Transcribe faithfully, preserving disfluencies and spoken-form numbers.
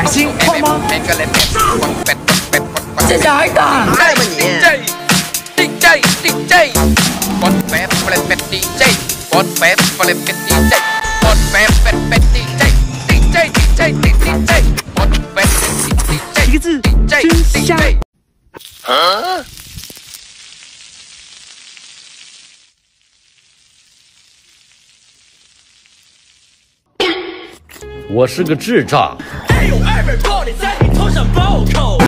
心，好吗？这小孩打， 爱吧你。D J D J， บอลแฟบเปลี่ยนเป็น D J， บอลแฟบเปลี่ยนเป็น D J， บอลแฟบเป็นเป็น D J， D J D J D J， บอลแฟบเป็น D J， 一个字，真香。 啊！ 我是个智障。 还有二本爆你在你头上暴扣。